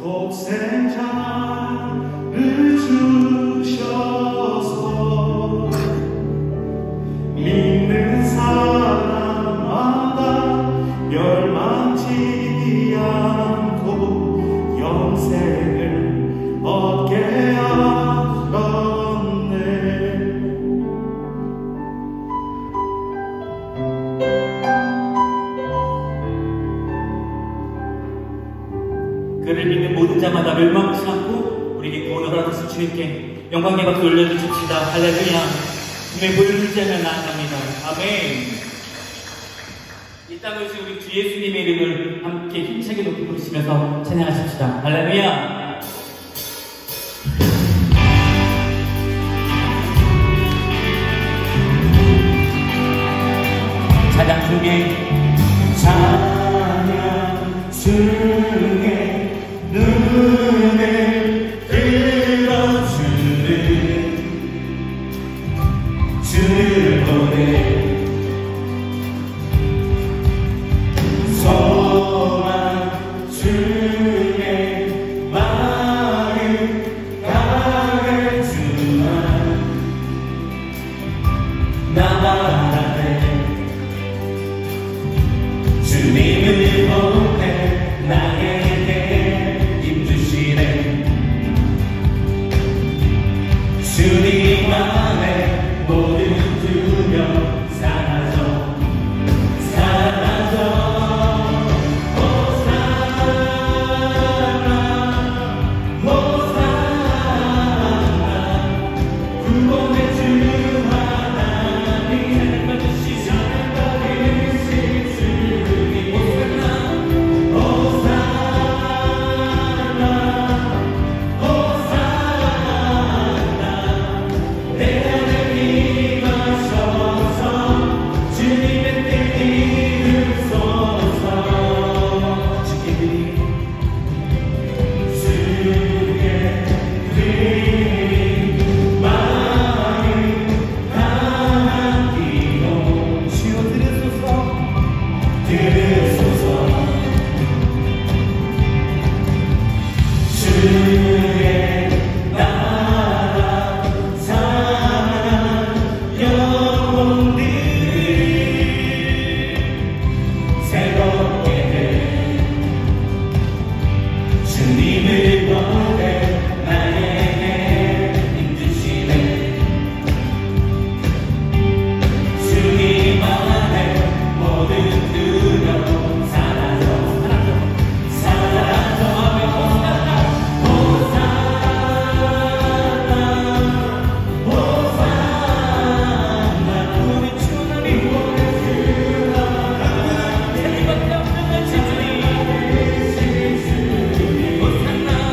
독생자를 주셔서 믿는 사람마다 멸망치 않고 영생을 얻게 하셨네. 그를 믿는 모든 자마다 멸망치 않고 우리에게 구원을 허락하신 주님께 영광의 박수 올려주십시다. 할렐루야. 주님의 보혈을 의지하며 나아갑니다. 아멘. 이 땅을 주 우리 주 예수님의 이름을 함께 힘차게 높이 부르시면서 찬양하십시다. 할렐루야. 찬양 중에 찬양 중에 눈을 들어주는 주를 보내 소망 중에 마음 강했지만 나만의 주님을 보내 나에게 힘주시네. 주님 안에 모든 두려움 사라져 사라져. 호산나 호산나 구원의 주 하나님 받으시 사랑 받으시 주님. 호산나 호산나 호산나 내 안에 임하셔서 주님의 뜻 이루소서. 주의 마음 담기로 주여 들으소서 들으소서. 주의 나라 사랑 영원히 새롭게 해. 주님을 보내 나에게 힘주시네. 주님 안에 모든 두려움 사라져 사라져. 호산나 호산나 호산나 우리 주님이 보내 주 하나님 우리밖에 없는 주님. 호산나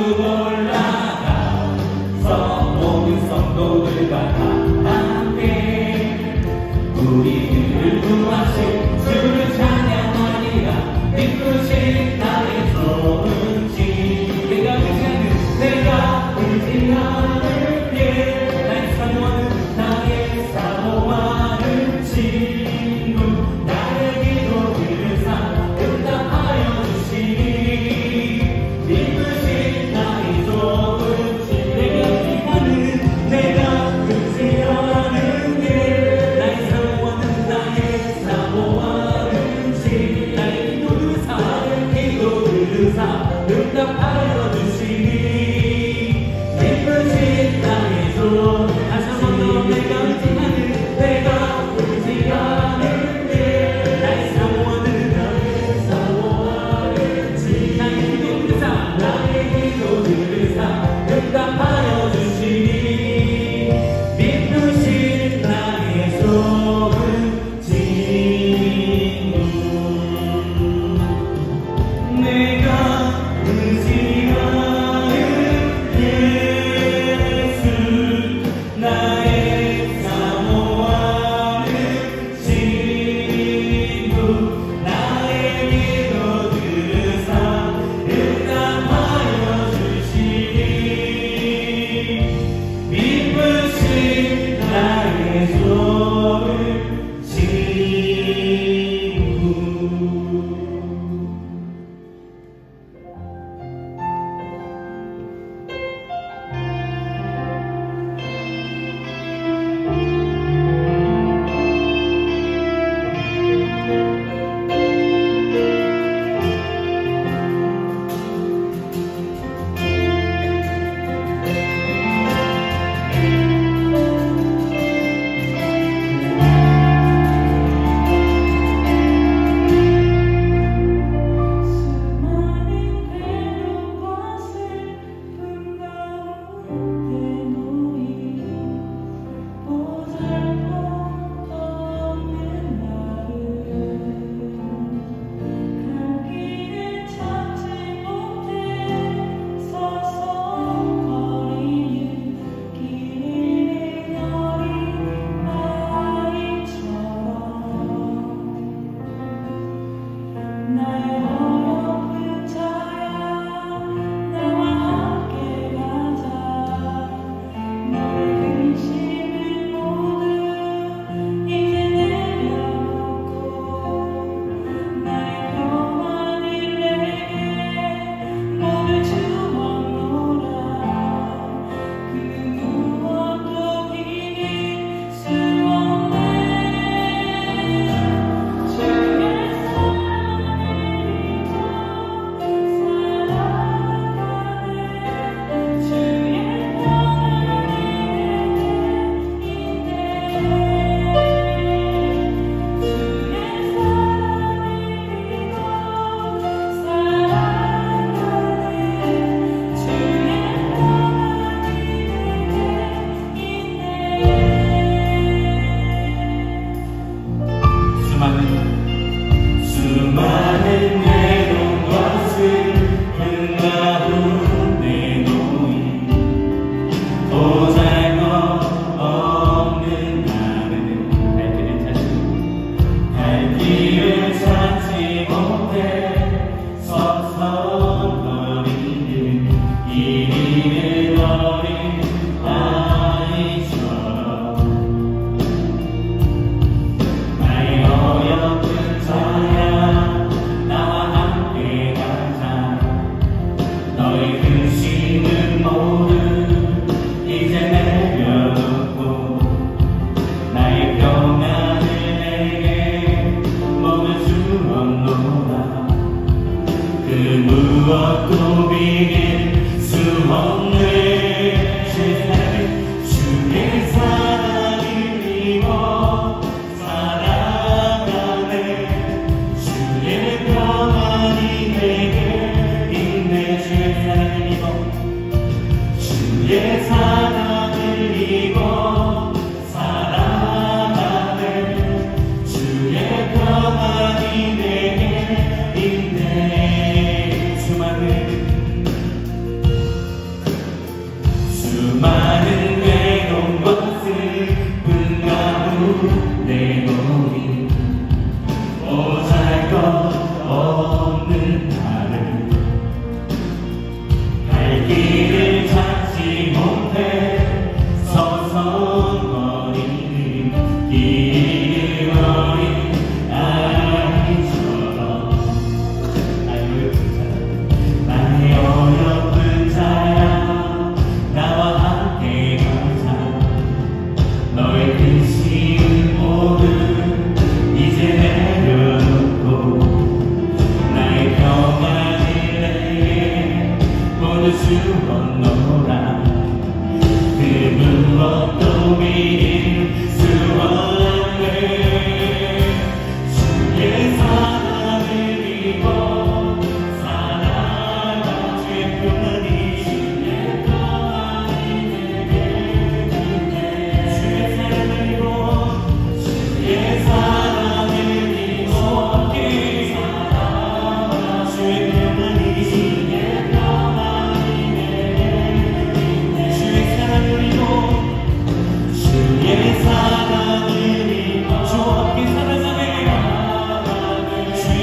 올라가서 모든 성도들과 함께 우리들을 구하신 주를 찬양하리라. 기쁘신 나의 소문지 내가 의지하는 게 나의 사모하는 친구 나의 기도를 응답하여 주시니 기쁘신 나의 소문지 내가 의지하는 게 나의 사모하는 친구 나의 기도를 응답하여 주시니 기쁘신 나의 소 다시 한번 더 내가 의지하는 게 나의 사모하는 지 나의 기도를 응답하여 주시니 기쁘신 나의 소문 친구 내가 의지하는 예수 나의 사모하는 친구 나의 기도 들으사 응답하여 주시니 기쁘신 나의 소울 친구 수많은 외로운 것을 흘러온 내 노인 보잘 것 없는 나는 갈 길을 찾지 못해 서성거리는 이리는 어린 아이처럼 나의 어여쁜 자야 나와 함께 가자 너의 근심은 모두 이제 내려놓고 나의 평안을 내게 모두 주었노라 그 무엇도 비길 수 없는 세상을 주의 사랑을 입어 살아가네 주의 평안이 내게 있네 주의 사랑을 입어 주의 사랑을 입어 살아가네 주의 평안이 내게 있네 수많은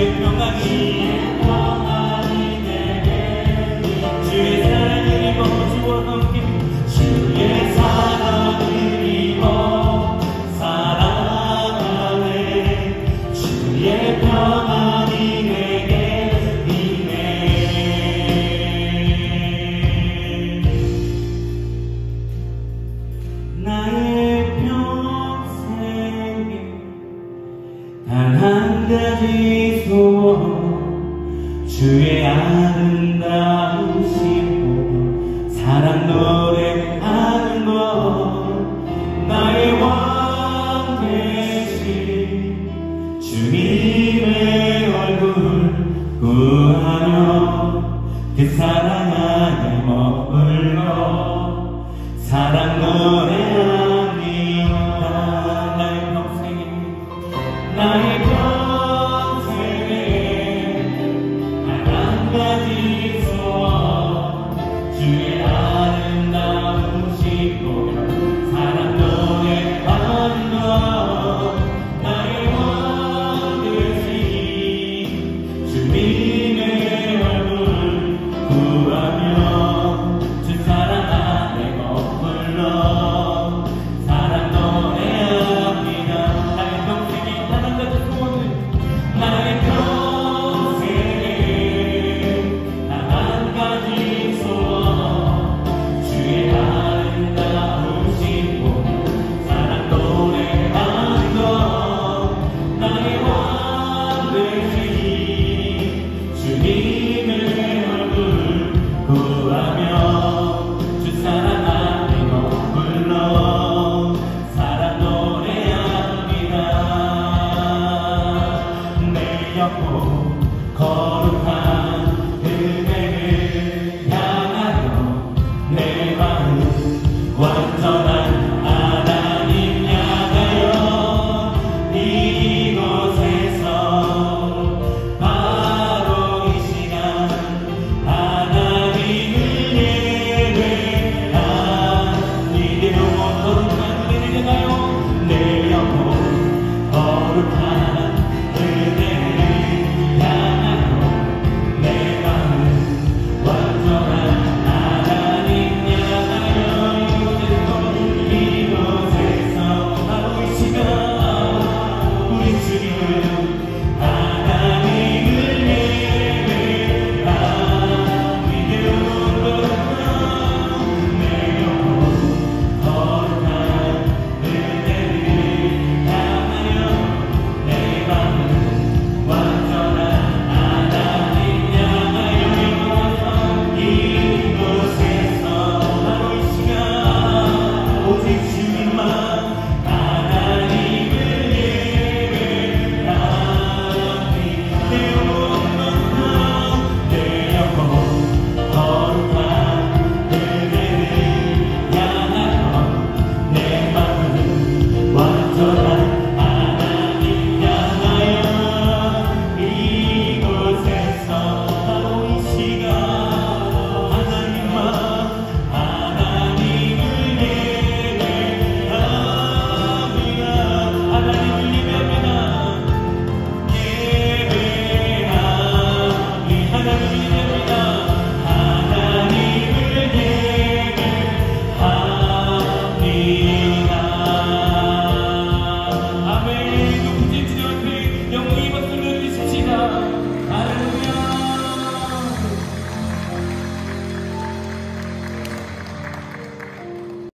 평안이 내게 주의 사랑을 입어 주와 함께 주의 사랑을 입어 살아가네 주의 평안이 내게 있네 나의 평생에 단 한 가지 소원 주의 아름다우신 보고 사랑 노래하는 것 나의 왕 되신 주님의 얼굴 구하며 그 사랑 안에 머물러 사랑 노래합니다 나의 평생에 단 한 가지 소원 주의 아름다우신 보며 사랑 노래하는 것 나의 왕 되신 주님의 얼굴 구하며 주 사랑 안에 머물러 사랑 노래합니다 나의 평생에 단 한 가지 소원은 나의 평생에 단 한 가지 소원 주의 아름다우신 보며 사랑 노래하는 것 나의 왕 되신 주님의 얼굴 구하며 주 사랑 안에 머물러 사랑 노래합니다 내 영혼 거룩한